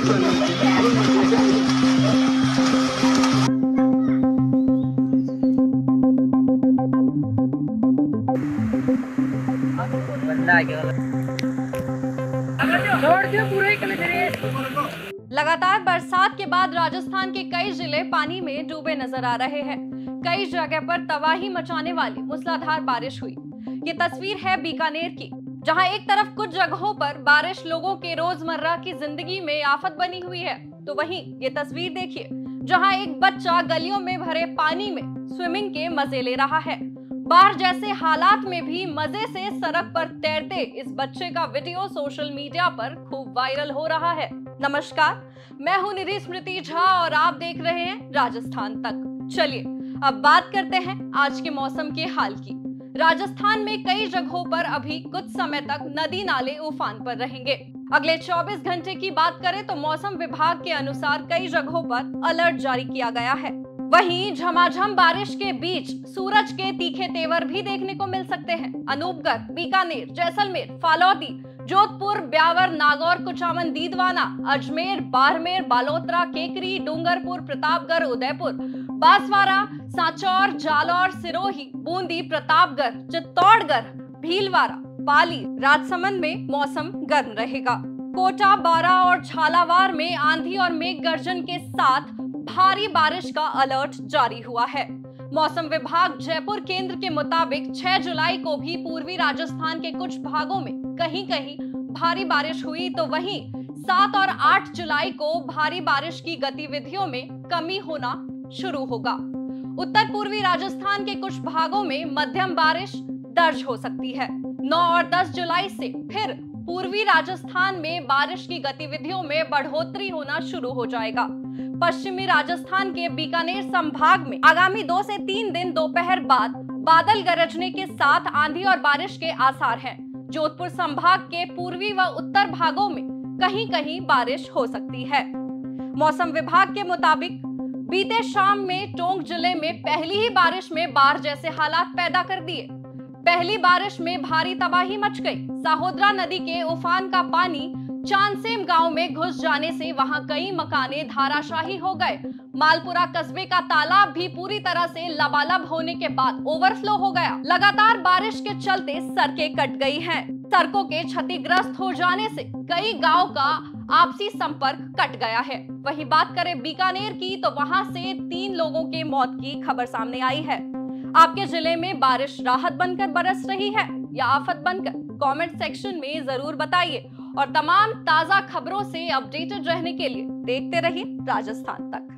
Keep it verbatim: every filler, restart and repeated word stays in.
लगातार बरसात के बाद राजस्थान के कई जिले पानी में डूबे नजर आ रहे हैं। कई जगह पर तबाही मचाने वाली मूसलाधार बारिश हुई। ये तस्वीर है बीकानेर की, जहां एक तरफ कुछ जगहों पर बारिश लोगों के रोजमर्रा की जिंदगी में आफत बनी हुई है, तो वहीं ये तस्वीर देखिए जहां एक बच्चा गलियों में भरे पानी में स्विमिंग के मजे ले रहा है। बाढ़ जैसे हालात में भी मजे से सड़क पर तैरते इस बच्चे का वीडियो सोशल मीडिया पर खूब वायरल हो रहा है। नमस्कार, मैं हूं निधि स्मृति झा और आप देख रहे हैं राजस्थान तक। चलिए अब बात करते हैं आज के मौसम के हाल की। राजस्थान में कई जगहों पर अभी कुछ समय तक नदी नाले उफान पर रहेंगे। अगले चौबीस घंटे की बात करें तो मौसम विभाग के अनुसार कई जगहों पर अलर्ट जारी किया गया है। वहीं झमाझम बारिश के बीच सूरज के तीखे तेवर भी देखने को मिल सकते हैं। अनूपगढ़, बीकानेर, जैसलमेर, फालौदी, जोधपुर, ब्यावर, नागौर, कुचामन, दीदवाना, अजमेर, बाड़मेर, बालोतरा, केकरी, डूंगरपुर, प्रतापगढ़, उदयपुर, बांसवाड़ा, सांचौर, जालौर, सिरोही, बूंदी, प्रतापगढ़, चित्तौड़गढ़, भीलवाड़ा, पाली, राजसमंद में मौसम गर्म रहेगा। कोटा, बारा और झालावाड़ में आंधी और मेघ गर्जन के साथ भारी बारिश का अलर्ट जारी हुआ है। मौसम विभाग जयपुर केंद्र के मुताबिक छह जुलाई को भी पूर्वी राजस्थान के कुछ भागों में कहीं कहीं भारी बारिश हुई, तो वहीं सात और आठ जुलाई को भारी बारिश की गतिविधियों में कमी होना शुरू होगा। उत्तर पूर्वी राजस्थान के कुछ भागों में मध्यम बारिश दर्ज हो सकती है। नौ और दस जुलाई से फिर पूर्वी राजस्थान में बारिश की गतिविधियों में बढ़ोतरी होना शुरू हो जाएगा। पश्चिमी राजस्थान के बीकानेर संभाग में आगामी दो से तीन दिन दोपहर बाद बादल गरजने के साथ आंधी और बारिश के आसार हैं। जोधपुर संभाग के पूर्वी व उत्तर भागों में कहीं कहीं बारिश हो सकती है। मौसम विभाग के मुताबिक बीते शाम में टोंक जिले में पहली ही बारिश में बाढ़ जैसे हालात पैदा कर दिए। पहली बारिश में भारी तबाही मच गई। साहोदरा नदी के उफान का पानी चांदसेम गांव में घुस जाने से वहां कई मकाने धाराशाही हो गए। मालपुरा कस्बे का तालाब भी पूरी तरह से लबालब होने के बाद ओवरफ्लो हो गया। लगातार बारिश के चलते सड़कें कट गई हैं। सड़कों के क्षतिग्रस्त हो जाने से कई गांव का आपसी संपर्क कट गया है। वहीं बात करें बीकानेर की तो वहां से तीन लोगों के मौत की खबर सामने आई है। आपके जिले में बारिश राहत बनकर बरस रही है या आफत बनकर? कमेंट सेक्शन में जरूर बताइए और तमाम ताजा खबरों से अपडेटेड रहने के लिए देखते रहिए राजस्थान तक।